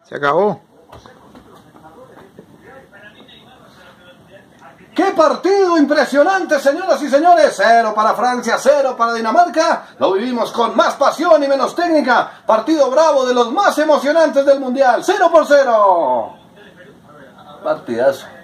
Se acabó. ¡Qué partido impresionante, señoras y señores! 0 para Francia, 0 para Dinamarca. Lo vivimos con más pasión y menos técnica. Partido bravo, de los más emocionantes del Mundial. 0-0. Partidazo.